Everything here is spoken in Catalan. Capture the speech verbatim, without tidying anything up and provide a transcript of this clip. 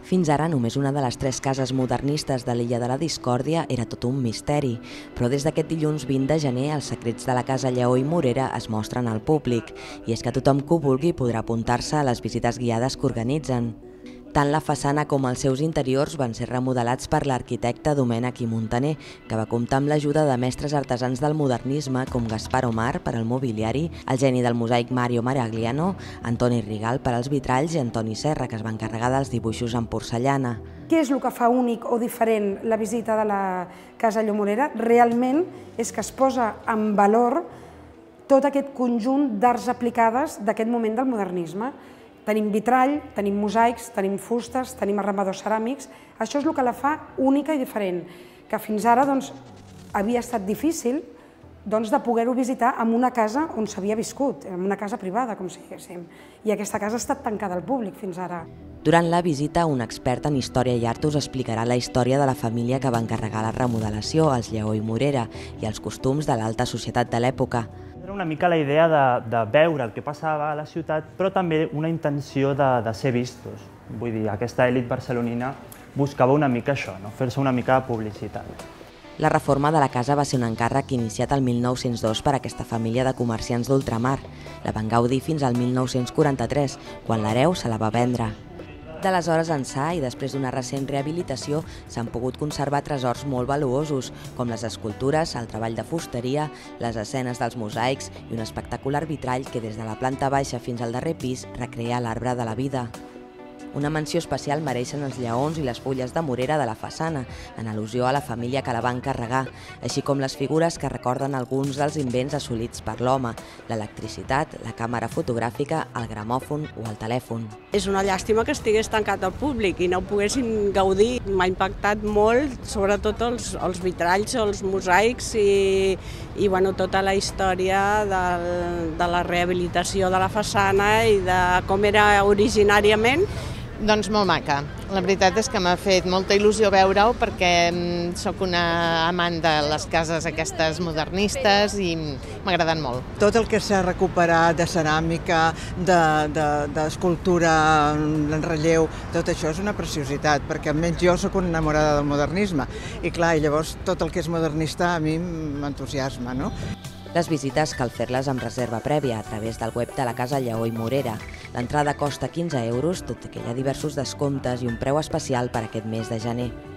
Fins ara, només una de les tres cases modernistes de l'Illa de la Discòrdia era tot un misteri, però des d'aquest dilluns vint de gener els secrets de la Casa Lleó i Morera es mostren al públic, i és que tothom que ho vulgui podrà apuntar-se a les visites guiades que organitzen. Tant la façana com els seus interiors van ser remodelats per l'arquitecte Domènec i Montaner, que va comptar amb l'ajuda de mestres artesans del modernisme com Gaspar Omar per al mobiliari, el geni del mosaic Mario Maragliano, Antoni Rigal per als vitralls i Antoni Serra, que es va encarregar dels dibuixos en porcellana. Què és el que fa únic o diferent la visita de la Casa Lleó Morera? Realment és que es posa en valor tot aquest conjunt d'arts aplicades d'aquest moment del modernisme. Tenim vitrall, tenim mosaics, tenim fustes, tenim arramadors ceràmics. Això és el que la fa única i diferent, que fins ara doncs, havia estat difícil doncs, de poder-ho visitar en una casa on s'havia viscut, en una casa privada, com si diguéssim. I aquesta casa ha estat tancada al públic fins ara. Durant la visita, un expert en història i art us explicarà la història de la família que va encarregar la remodelació, els Lleó i Morera, i els costums de l'alta societat de l'època. Era una mica la idea de, de veure el que passava a la ciutat, però també una intenció de, de ser vistos. Vull dir, aquesta elit barcelonina buscava una mica això, no? Fer-se una mica de publicitat. La reforma de la casa va ser un encàrrec iniciat el mil nou-cents dos per aquesta família de comerciants d'ultramar. La van gaudir fins al mil nou-cents quaranta-tres, quan l'hereu se la va vendre. D'aleshores ençà, i després d'una recent rehabilitació, s'han pogut conservar tresors molt valuosos, com les escultures, el treball de fusteria, les escenes dels mosaics i un espectacular vitrall que des de la planta baixa fins al darrer pis recrea l'arbre de la vida. Una menció especial mereixen els lleons i les fulles de morera de la façana, en al·lusió a la família que la va encarregar, així com les figures que recorden alguns dels invents assolits per l'home, l'electricitat, la càmera fotogràfica, el gramòfon o el telèfon. És una llàstima que estigués tancat al públic i no ho poguessin gaudir. M'ha impactat molt, sobretot els, els vitralls, els mosaics i, i bueno, tota la història del, de la rehabilitació de la façana i de com era originàriament. Doncs molt maca. La veritat és que m'ha fet molta il·lusió veure-ho perquè sóc una amant de les cases aquestes modernistes i m'ha agradat molt. Tot el que s'ha recuperat de ceràmica, d'escultura en relleu, tot això és una preciositat, perquè almenys jo sóc una enamorada del modernisme i clar, llavors tot el que és modernista a mi m'entusiasma, no? Les visites cal fer-les amb reserva prèvia a través del web de la Casa Lleó i Morera. L'entrada costa quinze euros, tot i que hi ha diversos descomptes i un preu especial per aquest mes de gener.